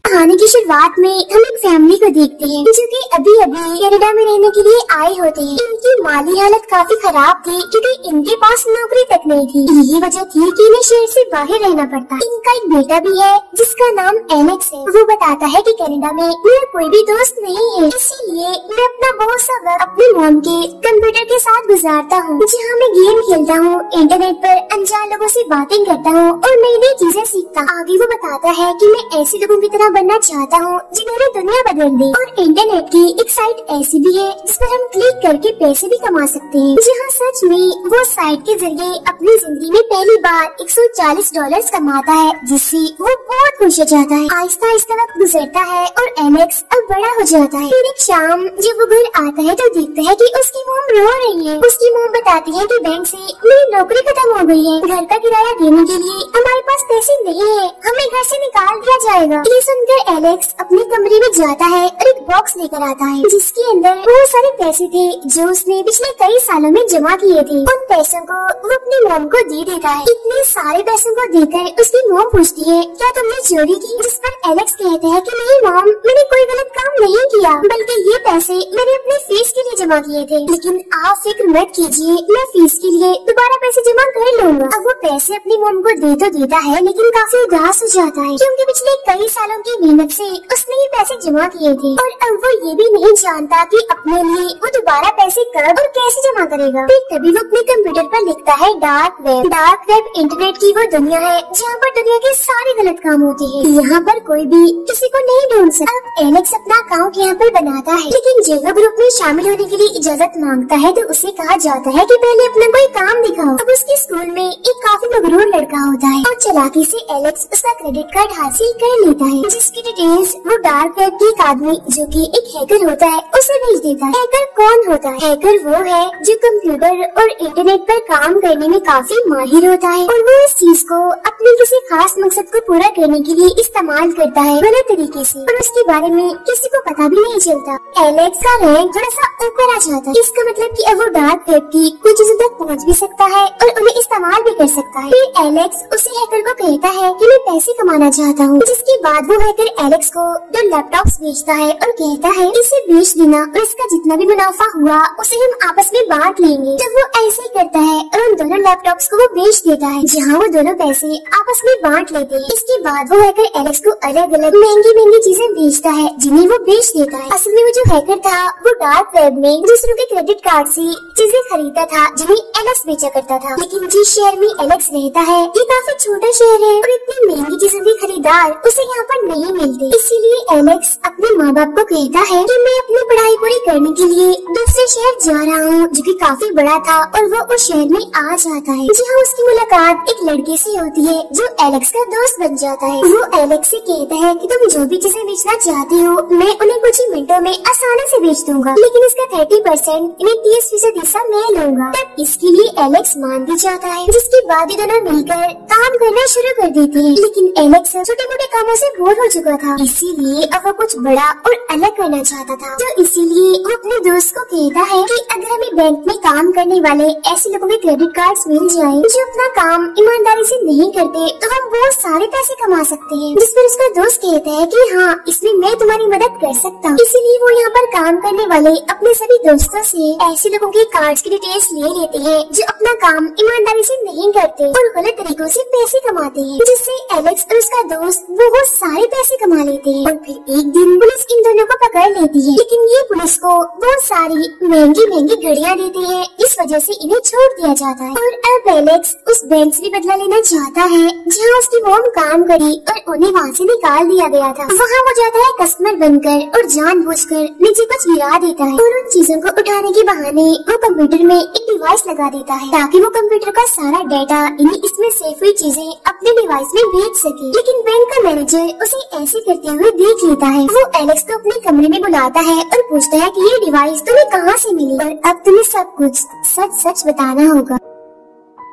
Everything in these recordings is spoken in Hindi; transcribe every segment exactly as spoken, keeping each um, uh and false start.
कहानी की शुरुआत में हम एक फैमिली को देखते हैं जो कि अभी अभी कनाडा में रहने के लिए आए होते हैं। इनकी माली हालत काफी खराब थी क्योंकि इनके पास नौकरी तक नहीं थी। यही वजह थी कि इन्हें शहर से बाहर रहना पड़ता। इनका एक बेटा भी है जिसका नाम एलेक्स है। वो बताता है कि कनाडा में मेरा कोई भी दोस्त नहीं है, इसीलिए मैं अपना बहुत सा वक्त अपनी मॉम के कंप्यूटर के साथ गुजारता हूँ, जहाँ मैं गेम खेलता हूँ, इंटरनेट पर अनजान लोगों से बातें करता हूँ और नई नई चीजें सीखता। आगे वो बताता है कि मैं ऐसे लोगों की तरह बनना चाहता हूँ जिन्होंने दुनिया बदल दी। और इंटरनेट की एक साइट ऐसी भी है जिस पर हम क्लिक करके पैसे भी कमा सकते हैं, जहाँ सच में वो साइट के जरिए अपनी जिंदगी में पहली बार एक सौ चालीस डॉलर कमाता है, जिससे वो बहुत खुश हो जाता है। आहिस्ता आहिस्ता वक्त गुजरता है और एलेक्स अब बड़ा हो जाता है। फिर एक शाम जब वो घर आता है तो देखता है कि उसकी मोम रो रही है। उसकी मोम बताती है कि बैंक से मेरी नौकरी खत्म हो गई है, घर का किराया देने के लिए हमारे पास पैसे नहीं है, हमें घर से निकाल दिया जाएगा। ये सुनकर एलेक्स अपने कमरे में जाता है और एक बॉक्स लेकर आता है जिसके अंदर बहुत सारे पैसे थे जो उसने पिछले कई सालों में जमा किए थे। उन पैसों को वो अपनी मोम को दे देता है। इतने सारे पैसों को देकर उसकी मोम पूछती है, क्या तुमने चोरी की? जिस पर एलेक्स कहता है कि नहीं मॉम, मैंने कोई गलत काम नहीं किया, बल्कि ये पैसे मैंने अपने फीस के लिए जमा किए थे। लेकिन आप फिक्र मत कीजिए, मैं फीस के लिए दोबारा पैसे जमा कर लूंगा। अब वो पैसे अपनी मोम को दे तो देता है लेकिन काफी उदास हो जाता है क्योंकि पिछले कई सालों की मेहनत से उसने ये पैसे जमा किए थे और अब वो ये भी नहीं जानता कि अपने लिए वो दोबारा पैसे कब और कैसे जमा करेगा। फिर तभी वो अपने कंप्यूटर पर लिखता है dark web. Dark web internet की वो दुनिया है जहाँ पर दुनिया के सारे गलत काम होते हैं। यहाँ पर कोई भी किसी को नहीं ढूंढ सकता। अब एलेक्स अपना अकाउंट यहाँ पर बनाता है, लेकिन जब वो ग्रुप में शामिल होने के लिए इजाजत मांगता है तो उसे कहा जाता है कि पहले अपना कोई काम दिखाओ। अब उसके स्कूल में एक काफी मगरूर लड़का होता है और चालाकी से एलेक्स उसका क्रेडिट कार्ड हासिल कर लेता है, जिसकी डिटेल्स वो डार्क वेब के एक आदमी जो कि एक हैकर होता है उसे भेज देता है। हैकर कौन होता है? हैकर वो है जो कंप्यूटर और इंटरनेट पर काम करने में काफी माहिर होता है और वो इस चीज को अपने किसी खास मकसद को पूरा करने के लिए इस्तेमाल करता है गलत तरीके से, और उसके बारे में किसी को पता भी नहीं चलता। एलेक्स का रैंक थोड़ा सा ऊपर आ जाता है। इसका मतलब कि अब वो डार्क वेब की कुछ चीजों तक पहुँच भी सकता है और उन्हें इस्तेमाल भी कर सकता है। फिर एलेक्स उसी हैकर को कहता है कि मैं पैसे कमाना चाहता हूँ, जिसके बाद वो हैकर एलेक्स को दो लैपटॉप्स बेचता है और कहता है इसे बेच देना और इसका जितना भी मुनाफा हुआ उसे हम आपस में बांट लेंगे। जब वो ऐसे ही करता है और उन दोनों लैपटॉप्स को वो बेच देता है, जहाँ वो दोनों पैसे आपस में बांट लेते हैं। इसके बाद वो हैकर एलेक्स को अलग अलग महंगी महंगी चीजें बेचता है जिन्हें वो बेच देता है। असल में वो जो हैकर था वो डार्क वेब में दूसरों के क्रेडिट कार्ड से चीजें खरीदता था जिन्हें एलेक्स बेचा करता था। लेकिन जिस शहर में एलेक्स रहता है ये काफी छोटा शहर है और इतनी महंगी चीजें भी खरीदार उसे यहाँ पर नहीं मिलती। इसीलिए एलेक्स अपने माँ बाप को कहता है कि मैं अपनी पढ़ाई पूरी करने के लिए दूसरे शहर जा रहा हूँ जो कि काफी बड़ा था, और वो उस शहर में आ जाता है जहाँ उसकी मुलाकात एक लड़के से होती है जो एलेक्स का दोस्त बन जाता है। वो एलेक्स से कहता है कि तुम जो भी चीजें बेचना चाहती हो मैं उन्हें कुछ ही मिनटों में आसानी से बेच दूंगा, लेकिन इसका थर्टी परसेंट यानी तीस फीसद हिस्सा मैं लूंगा। तब इसके लिए एलेक्स मान भी जाता है, जिसके बाद ये दोनों मिलकर काम करना शुरू कर देते हैं। लेकिन एलेक्स छोटे मोटे कामों से बोर हो चुका था, इसीलिए अब वो कुछ बड़ा और अलग करना चाहता था। तो इसीलिए वो अपने दोस्त को कहता है कि अगर हमें बैंक में काम करने वाले ऐसे लोगों के क्रेडिट कार्ड्स मिल जाएं जो अपना काम ईमानदारी से नहीं करते तो हम बहुत सारे पैसे कमा सकते हैं। जिस पर उसका दोस्त कहता है कि हाँ, इसमें मैं तुम्हारी मदद कर सकता हूँ। इसीलिए वो यहाँ पर काम करने वाले अपने सभी दोस्तों से ऐसे लोगों के कार्ड्स की डिटेल्स ले लेते हैं जो अपना काम ईमानदारी से नहीं करते और गलत तरीकों से पैसे कमाते हैं, जिससे एलेक्स और उसका दोस्त बहुत सारे पैसे कमा लेते हैं। और फिर एक दिन पुलिस इन दोनों को पकड़ लेती है, लेकिन ये पुलिस को बहुत सारी महंगी महंगी घड़ियां देती है, इस वजह से इन्हें छोड़ दिया जाता है। और अब एलेक्स उस बैंक से भी बदला लेना चाहता है जहाँ उसकी मोम काम करी और उन्हें वहाँ से निकाल दिया गया था। वहाँ वो जाता है कस्टमर बनकर और जानबूझकर नीचे कुछ गिरा देता है और उन चीजों को उठाने के बहाने वो कंप्यूटर में एक डिवाइस लगा देता है ताकि वो कंप्यूटर का सारा डाटा यानी इसमें सेव हुई चीजें अपने डिवाइस में भेज सके। लेकिन बैंक का मैनेजर उसे ऐसे करते हुए देख लेता है। वो एलेक्स को अपने कमरे में बुलाता है और पूछता है कि ये डिवाइस तुम्हें कहाँ से मिली और अब तुम्हें सब कुछ सच सच बताना होगा।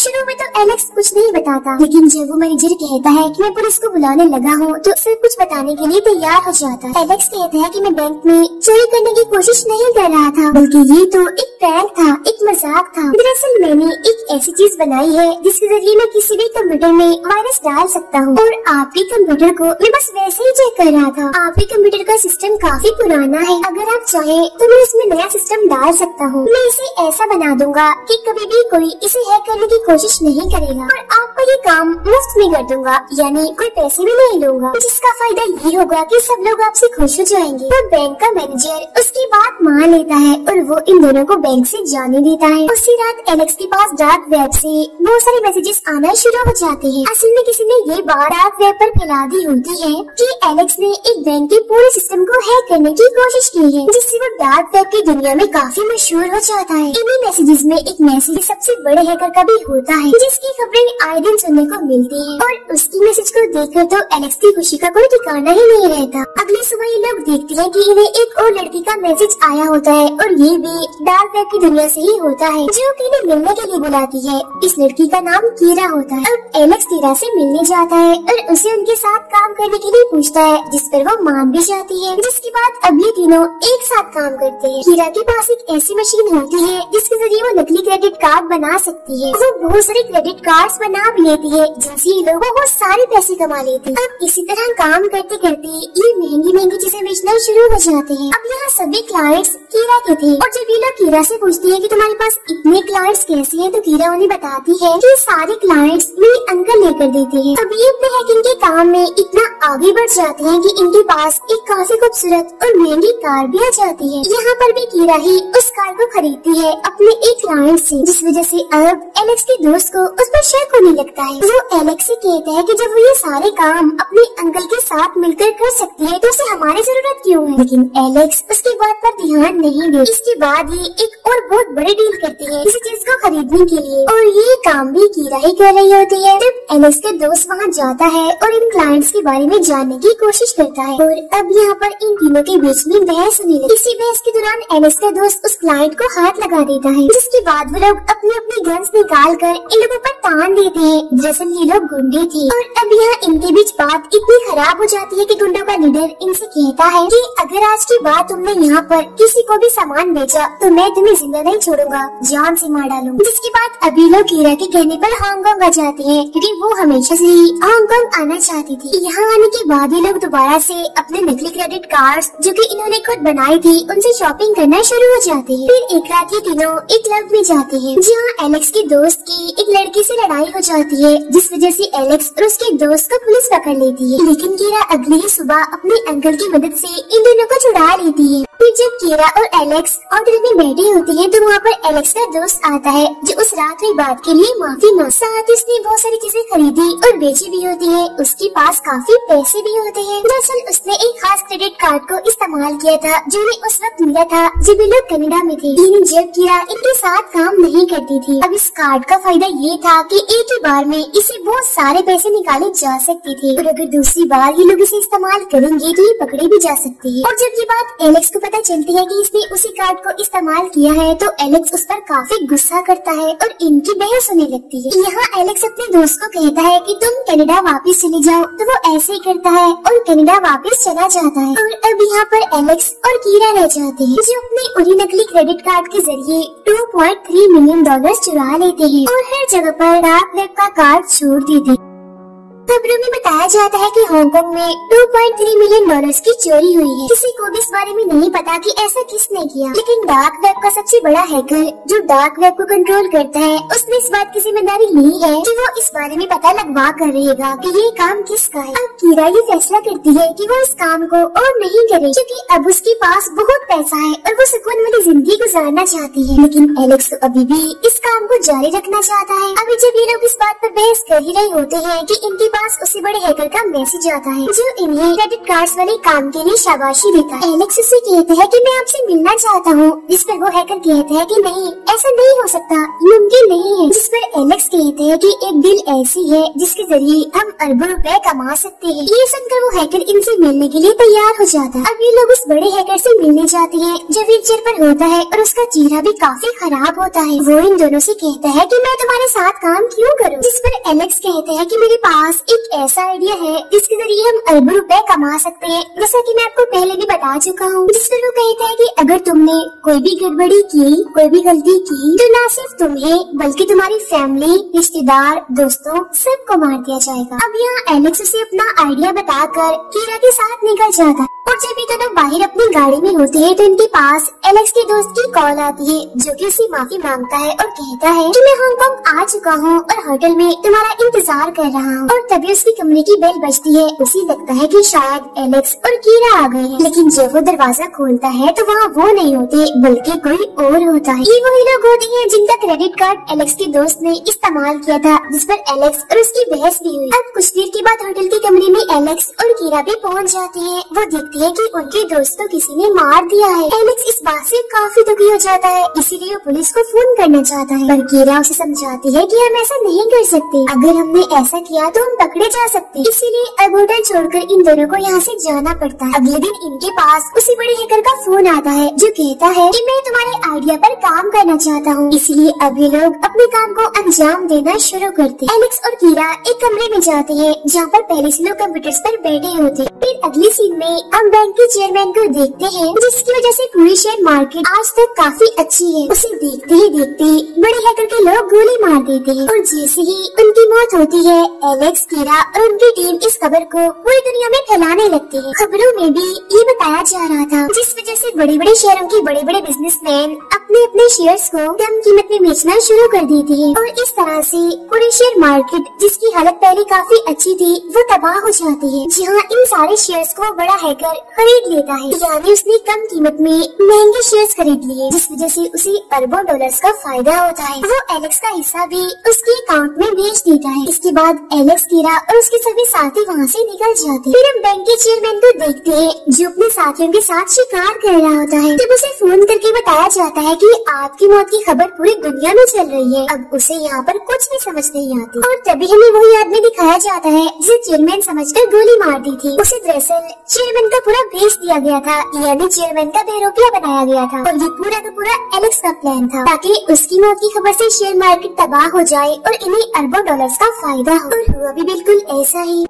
शुरू में तो एलेक्स कुछ नहीं बताता, लेकिन जब वो मैनेजर कहता है कि मैं पुलिस को बुलाने लगा हूँ तो सब कुछ बताने के लिए तैयार हो जाता है। एलेक्स कहता है कि मैं बैंक में चोरी करने की कोशिश नहीं कर रहा था, बल्कि ये तो एक प्रैंक था, एक मजाक था। दरअसल मैंने एक ऐसी चीज बनाई है जिसके जरिए मैं किसी भी कंप्यूटर में वायरस डाल सकता हूँ, और आपके कंप्यूटर को मैं बस वैसे ही चेक कर रहा था। आपके कंप्यूटर का सिस्टम काफी पुराना है, अगर आप चाहें तो मैं इसमें नया सिस्टम डाल सकता हूँ। मैं इसे ऐसा बना दूंगा कि कभी भी कोई इसे हैक करने की कोशिश नहीं करेगा, और आपको ये काम मुफ्त में कर दूंगा, यानी कोई पैसे भी नहीं लूंगा, जिसका फायदा ये होगा कि सब लोग आपसे खुश हो जाएंगे। तो बैंक का मैनेजर उसकी बात मान लेता है और वो इन दोनों को बैंक से जाने देता है। उसी रात एलेक्स के पास डार्क वेब से बहुत सारे मैसेजेस आना शुरू हो जाते हैं। असल में किसी ने ये बात डार्क वेब पर फैला दी होती है कि एलेक्स ने एक बैंक के पूरे सिस्टम को हैक करने की कोशिश की है, जिससे वो डार्क वेब की दुनिया में काफी मशहूर हो जाता है। इन्हीं मैसेजेस में एक मैसेज सबसे बड़े हैकर का भी होता है, जिसकी खबरें आए दिन सुनने को मिलती है, और उसकी मैसेज को देखकर तो एलेक्स की खुशी का कोई ठिकाना ही नहीं रहता। अगली सुबह ये लोग देखते हैं कि इन्हें एक और लड़की का मैसेज आया होता है, और ये भी डार्क वेब की दुनिया से ही होता है, जो कि इन्हें मिलने के लिए बुलाती है। इस लड़की का नाम कीरा होता है। अब एलेक्स कीरा से मिलने जाता है और उसे उनके साथ काम करने के लिए पूछता है, जिस पर वो मान भी जाती है। जिसके बाद अब ये तीनों एक साथ काम करते हैं। कीरा के पास एक ऐसी मशीन होती है जिसके जरिए वो नकली क्रेडिट कार्ड बना सकती है। वो बहुत सारे क्रेडिट कार्ड्स बना भी लेती है, जिनसे ये लोग बहुत सारे पैसे कमा लेती है। अब इसी तरह काम करते करते ये महंगी महंगी चीजें बेचना शुरू हो जाते हैं। अब यहाँ सभी क्लाइंट्स कीरा के थे, और जब ये लोग कीरा से पूछते हैं कि तुम्हारे पास इतने क्लाइंट्स कैसे हैं, तो कीरा उन्हें बताती है कि सारे क्लाइंट्स मेरे अंकल लेकर देते हैं। अब ये अपने हैकिंग के काम में इतना आगे बढ़ जाते हैं कि इनके पास एक काफी खूबसूरत और महंगी कार भी आ जाती है। यहाँ पर भी कीरा ही उस कार को खरीदती है अपने एक क्लाइंट से, जिस वजह से अब एलेक्स के दोस्त को उस पर शक होने लगता है। वो एलेक्स से कहता है कि जब वो ये सारे काम अपने अंकल के साथ मिलकर कर सकती है तो उसे हमारी जरूरत क्यों है, लेकिन एलेक्स उसकी बात पर ध्यान नहीं दे। इसके बाद ये एक और बहुत बड़ी डील करती है किसी चीज को खरीदने के लिए, और ये काम भी कीरा ही कर रही होती है। जब एलेक्स के दोस्त वहाँ जाता है और इन क्लाइंट्स के बारे में जानने की कोशिश करता है, और अब यहाँ पर इन तीनों के बीच में बहस होने लगी। इसी बहस के दौरान एलेक्स का दोस्त उस क्लाइंट को हाथ लगा देता है, जिसके बाद वो लोग अपनी अपनी गन्स निकाल कर इन लोगों पर तान देते हैं। दरअसल ये लोग गुंडे थे, और अब यहाँ इनके बीच बात इतनी खराब हो जाती है कि गुंडों का लीडर इनसे कहता है कि अगर आज की बात तुमने यहाँ पर किसी को भी सामान बेचा तो मैं तुम्हें जिंदा नहीं छोड़ूंगा, जान से मार डालूंगा। जिसके बाद अभी लोग कीरा के कहने पर हांगकांग आ जाते हैं, क्योंकि वो हमेशा से ही हांगकांग आना चाहती थी। यहाँ आने के बाद ये लोग दोबारा से अपने नकली क्रेडिट कार्ड्स जो कि इन्होंने खुद बनाई थी उनसे शॉपिंग करना शुरू हो जाते हैं। फिर एक रात ये तीनों एक क्लब में जाते हैं, जहाँ एलेक्स के दोस्त की एक लड़की से लड़ाई हो जाती है, जिस वजह से एलेक्स और उसके दोस्त को पुलिस पकड़ लेती है। लेकिन कीरा अगली ही सुबह अपने अंकल की मदद से इन दोनों को छुड़ा लेती है। फिर जब कीरा और एलेक्स होटल में बैठी होती है तो वहाँ पर एलेक्स का दोस्त आता है, जो उस रात हुई बात के लिए माफी मांग। साथ ही उसने बहुत सारी चीजें खरीदी और बेची भी होती है। उसके पास काफी पैसे भी होते हैं। दरअसल उसने एक खास क्रेडिट कार्ड को इस्तेमाल किया था, जो उन्हें उस वक्त मिला था जब ये लोग कनाडा में थे। लेकिन जब कीरा इनके साथ काम नहीं करती थी, अब इस कार्ड का फायदा ये था कि एक ही बार में इसे बहुत सारे पैसे निकाले जा सकते थे, और अगर दूसरी बार ये लोग इसे इस्तेमाल करेंगे तो ये पकड़े भी जा सकते हैं। और जब ये बात एलेक्स को पता चलती है कि इसने उसी कार्ड को इस्तेमाल किया है, तो एलेक्स उस पर काफी गुस्सा करता है और इनकी बहस होने लगती है। यहाँ एलेक्स अपने दोस्त को कहता है कि तुम कनाडा वापस चले जाओ, तो वो ऐसे ही करता है और कनाडा वापस चला जाता है। और अब यहाँ पर एलेक्स और कीरा रह जाते हैं, जो अपने उन्हीं नकली क्रेडिट कार्ड के जरिए two point three million dollar चुरा लेते हैं और हर जगह पर डार्क वेब का कार्ड छोड़ देते हैं। खबरों में बताया जाता है कि हांगकांग में two point three million dollars की चोरी हुई है। किसी को भी इस बारे में नहीं पता कि ऐसा किसने किया, लेकिन डार्क वेब का सबसे बड़ा हैकर जो डार्क वेब को कंट्रोल करता है, उसने इस बात की जिम्मेदारी ली है कि वो इस बारे में पता लगवा कर रहेगा कि ये काम किसका है। अब कीरा ये फैसला करती है कि वो इस काम को और नहीं करे, क्योंकि अब उसके पास बहुत पैसा है और वो सुकून वाली जिंदगी गुजारना चाहती है। लेकिन एलेक्स तो अभी भी इस काम को जारी रखना चाहता है। अभी जब ये लोग इस बात पर बहस कर ही रहे होते हैं कि इनके पास उसी बड़े हैकर का मैसेज आता है जो इन्हें क्रेडिट कार्ड्स वाले काम के लिए शाबाशी देता है। एलेक्स उसे कहता है कि मैं आपसे मिलना चाहता हूँ, जिस पर वो हैकर कहता है कि नहीं, ऐसा नहीं हो सकता, मुमकिन नहीं है। जिस पर एलेक्स कहते हैं कि एक डील ऐसी है जिसके जरिए हम अरबों रुपए कमा सकते हैं। ये सुनकर वो हैकर इनसे मिलने के लिए तैयार हो जाता है। अब ये लोग उस बड़े हैकर से मिलने जाते हैं जो व्हीलचेयर पर होता है और उसका चेहरा भी काफी खराब होता है। वो इन दोनों से कहता है कि मैं तुम्हारे साथ काम क्यों करूं? जिस पर एलेक्स कहते हैं कि मेरे पास एक ऐसा आइडिया है जिसके जरिए हम अरबों रुपए कमा सकते हैं, जैसा कि मैं आपको पहले भी बता चुका हूँ। जिस पर वो कहता है कि अगर तुमने कोई भी गड़बड़ी की, कोई भी गलती की, तो न सिर्फ तुम्हें बल्कि तुम्हारी फैमिली, रिश्तेदार, दोस्तों सबको मार दिया जाएगा। अब यहाँ एलेक्स उसे अपना आइडिया बताकर कीरा के साथ निकल जाता है और जब ये दोनों बाहर अपनी गाड़ी में होते हैं तो इनके पास एलेक्स के दोस्त की कॉल आती है जो कि उससे माफी मांगता है और कहता है कि मैं हांगकांग आ चुका हूँ और होटल में तुम्हारा इंतजार कर रहा हूँ। और तभी उसकी कमरे की बेल बजती है। उसे लगता है कि शायद एलेक्स और कीरा आ गए हैं, लेकिन जब वो दरवाजा खोलता है तो वहाँ वो नहीं होते बल्कि कोई और होता है। ये वही लोग होते हैं जिनका क्रेडिट कार्ड एलेक्स के दोस्त ने इस्तेमाल किया था, जिस पर एलेक्स और उसकी बहस भी हुई। अब कुछ देर के बाद होटल के कमरे में एलेक्स और कीरा भी पहुँच जाते हैं। वो देखते हैं कि उनके दोस्त को किसी ने मार दिया है। एलेक्स इस बात से काफी दुखी हो जाता है, इसीलिए वो पुलिस को फोन करना चाहता है, पर कीरा उसे समझाती है कि हम ऐसा नहीं कर सकते, अगर हमने ऐसा किया तो हम पकड़े जा सकते। इसीलिए अब होटल छोड़कर इन दोनों को यहाँ से जाना पड़ता है। अगले दिन इनके पास उसी बड़े हैकर का फोन आता है जो कहता है कि मैं तुम्हारे आइडिया पर काम करना चाहता हूँ। इसलिए अब ये लोग अपने काम को अंजाम देना शुरू करते हैं। एलेक्स और कीरा एक कमरे में जाते हैं जहाँ पर पहले से लोग कंप्यूटर्स पर बैठे होते। फिर अगली सीन में हम बैंक के चेयरमैन को देखते हैं जिसकी वजह से पूरी शेयर मार्केट आज तक काफी अच्छी है। उसे देखते ही देखते बड़े हैकर के लोग गोली मार देते हैं और जैसे ही उनकी मौत होती है एलेक्स, कीरा और उनकी टीम इस खबर को पूरी दुनिया में फैलाने लगते हैं। खबरों में भी ये बताया जा रहा था जिस वजह से बड़े बड़े शहरों के बड़े बड़े बिजनेसमैन अपने अपने शेयर्स को कम कीमत में बेचना शुरू कर देते हैं और इस तरह से पूरी शेयर मार्केट जिसकी हालत पहले काफी अच्छी थी वो तबाह हो जाती है। जहाँ इन सारे शेयर्स को बड़ा हैकर खरीद लेता है, यानी उसने कम कीमत में महंगे शेयर्स खरीद लिए, जिस वजह से उसे अरबों डॉलर्स का फायदा होता है। वो एलेक्स का हिस्सा भी उसके अकाउंट में भेज देता है। इसके बाद एलेक्स, कीरा और उसके सभी साथी वहाँ से निकल जाते हैं। फिर हम बैंक के चेयरमैन को देखते हैं जो अपने साथियों के साथ शिकार कर रहा होता है। जब उसे फोन करके बताया जाता है कि आपकी मौत की खबर पूरी दुनिया में चल रही है, अब उसे यहाँ पर कुछ भी समझ नहीं आती और तभी हमें वही आदमी दिखाया जाता है जिसे चेयरमैन समझकर गोली मार दी थी। उसे दरअसल चेयरमैन का पूरा भेष दिया गया था, यानी चेयरमैन का बेरोपिया बनाया गया था और ये पूरा का पूरा एलेक्स का प्लान था ताकि उसकी मौत की खबर से शेयर मार्केट तबाह हो जाए और इन्हें अरबों डॉलर्स का फायदा हो। और हुआ भी बिल्कुल ऐसा ही।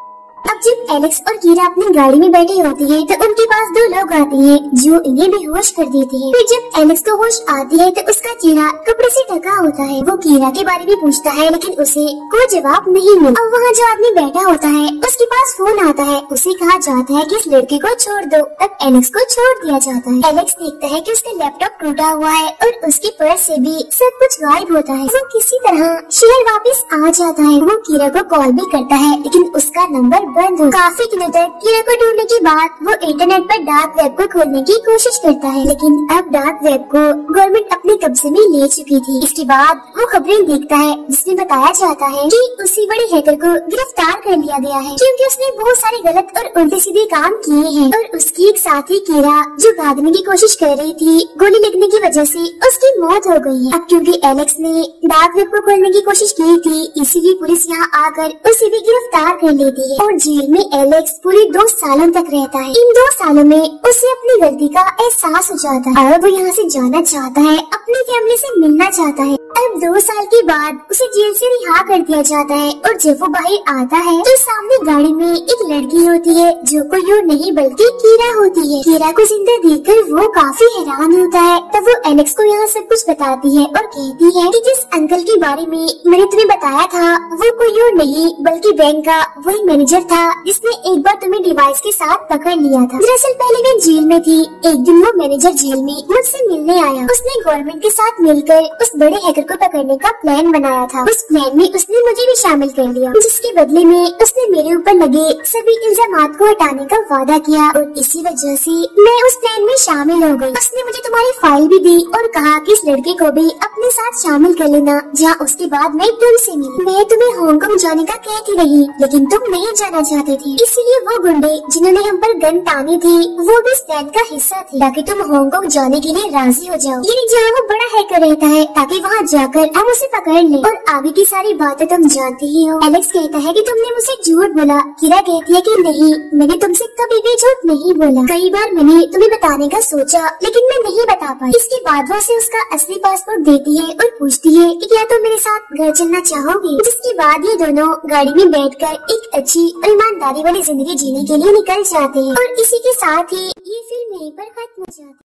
अब जब एलेक्स और कीरा अपनी गाड़ी में बैठे होते हैं तो उनके पास दो लोग आते हैं जो इन्हें बेहोश कर देते हैं। फिर जब एलेक्स को होश आती है तो उसका चेहरा कपड़े से ढका होता है। वो कीरा के बारे में पूछता है लेकिन उसे कोई जवाब नहीं मिला। अब वहाँ जो आदमी बैठा होता है उसके पास फोन आता है, उसे कहा जाता है कि इस लड़के को छोड़ दो। अब एलेक्स को छोड़ दिया जाता है। एलेक्स देखता है कि उसका लैपटॉप टूटा हुआ है और उसके पर्स से भी सब कुछ गायब होता है। वो किसी तरह शहर वापस आ जाता है। वो कीरा को कॉल भी करता है लेकिन उसका नंबर बंद हो। काफी दिनों तक कीरा को ढूंढने के बाद वो इंटरनेट पर डार्क वेब को खोलने की कोशिश करता है, लेकिन अब डार्क वेब को गवर्नमेंट अपने कब्जे में ले चुकी थी। इसके बाद वो खबरें देखता है जिसमें बताया जाता है कि उसी बड़े हैकर को गिरफ्तार कर लिया गया है क्योंकि उसने बहुत सारे गलत और उल्टे सीधे काम किए हैं। और उसकी एक साथी कीरा जो भागने की कोशिश कर रही थी, गोली लगने की वजह से उसकी मौत हो गई है। अब क्योंकि एलेक्स ने डार्क वेब को खोलने की कोशिश की थी, इसीलिए पुलिस यहाँ आकर उसे भी गिरफ्तार कर लेती है और जेल में एलेक्स पूरे दो सालों तक रहता है। इन दो सालों में उसे अपनी गलती का एहसास हो जाता है। अब वो यहाँ से जाना चाहता है, अपनी फैमिली से मिलना चाहता है। अब दो साल के बाद उसे जेल से रिहा कर दिया जाता है और जब वो बाहर आता है तो सामने गाड़ी में एक लड़की होती है जो कोई और नहीं बल्कि कीरा होती है। कीरा को जिंदा देखकर वो काफी हैरान होता है। तब वो एलेक्स को यहाँ सब कुछ बताती है और कहती है कि जिस अंकल के बारे में मैंने तुम्हें बताया था वो कोई और नहीं बल्कि बैंक का वही मैनेजर था था जिसने एक बार तुम्हें डिवाइस के साथ पकड़ लिया था। दरअसल पहले मैं जेल में थी। एक दिन वो मैनेजर जेल में मुझसे मिलने आया। उसने गवर्नमेंट के साथ मिलकर उस बड़े हैकर को पकड़ने का प्लान बनाया था। उस प्लान में उसने मुझे भी शामिल कर लिया, जिसके बदले में उसने मेरे ऊपर लगे सभी इल्जामात को हटाने का वादा किया और इसी वजह से मैं उस प्लान में शामिल हो गई। उसने मुझे तुम्हारी फाइल भी दी और कहा कि इस लड़के को भी अपने साथ शामिल कर लेना, जहाँ उसके बाद मैं तुमसे मिली। मैं तुम्हें हांगकांग जाने का कहती रही, लेकिन तुम नहीं जाना चाहते थे। इसीलिए वो गुंडे जिन्होंने हम पर गन तानी थी वो भी इस प्लान का हिस्सा थे, ताकि तुम हांगकांग जाने के लिए राजी हो जाओ। ये जहाँ वो बड़ा हैकर रहता है, ताकि वहाँ जाकर हम उसे पकड़ लें। और आगे की सारी बातें तुम जानती ही हो। एलेक्स कहता है कि तुमने मुझसे झूठ बोला। किरा कहती है कि नहीं, मैंने तुमसे कभी भी झूठ नहीं बोला। कई बार मैंने तुम्हें बताने का सोचा, लेकिन मैं नहीं बता पाई। इसके बाद वो उसे उसका असली पासपोर्ट देती है और पूछती है कि क्या तुम मेरे साथ घर चलना चाहोगी। जिसके बाद ये दोनों गाड़ी में बैठकर एक अच्छी और ईमानदारी वाली जिंदगी जीने के लिए निकल जाते हैं। और इसी के साथ ही ये फिल्म यहीं पर खत्म हो जाती है।